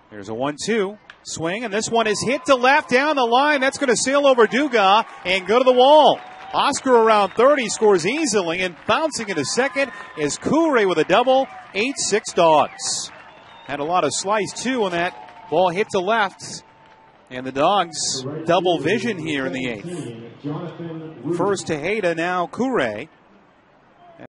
There's a 1-2 swing, and this one is hit to left down the line. That's going to sail over Dugas and go to the wall. Oscar around third. He scores easily, and bouncing into second is Keury with a double. 8-6 Dogs. Had a lot of slice, too, when that ball hit to left. And the Dogs double vision here in the eighth. First Tejeda, now Keury.